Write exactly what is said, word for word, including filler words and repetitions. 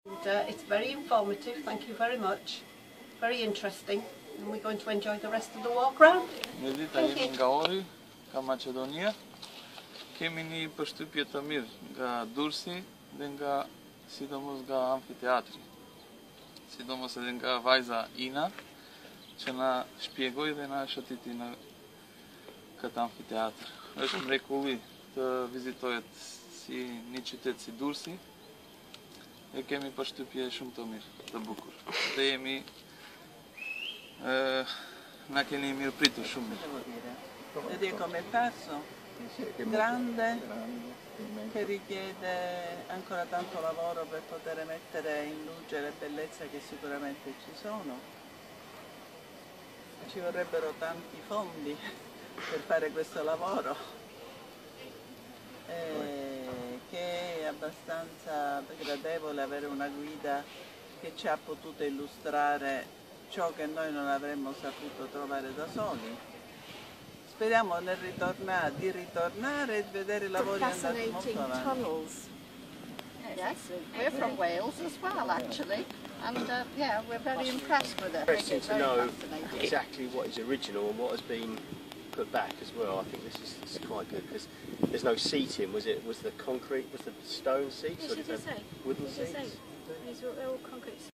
And, uh, it's very informative, thank you very much. Very interesting, and we're going to enjoy the rest of the walk round. Një ditë jemi nga Ori, nga Maqedonia. Kemi një përshtypje të mirë nga Durrësi dhe nga sidomos nga amfiteatri. Sidomos edhe nga vajza Ina, që na shpjegoi dhe na shëtiti në këtë amfiteatr. Është mrekulli të vizitohet si një qytet si Durrësi. E kemi përshtypje shumë të mirë, të bukur. Dhe jemi eh, na keni mirë pritur shumë. Ed è come passo grande che richiede ancora tanto lavoro per poter mettere in luce le bellezze che sicuramente ci sono. Ci vorrebbero tanti fondi per fare questo lavoro, eh, che è abbastanza gradevole avere una guida che ci ha potuto illustrare ciò che noi non avremmo saputo trovare da soli. Speriamo nel ritornare, di ritornare e vedere i lavori andati molto avanti. Tunnels. Yes, we're from Wales as well, actually, and uh, yeah, we're very impressed with it. Interesting It's to very know fascinating. exactly what is original and what has been put back as well. I think this is, this is quite good because there's no seating. Was it? Was the concrete? Was the stone seats? Yes, or did it does they have say. wooden It does say. seats? These are all concrete.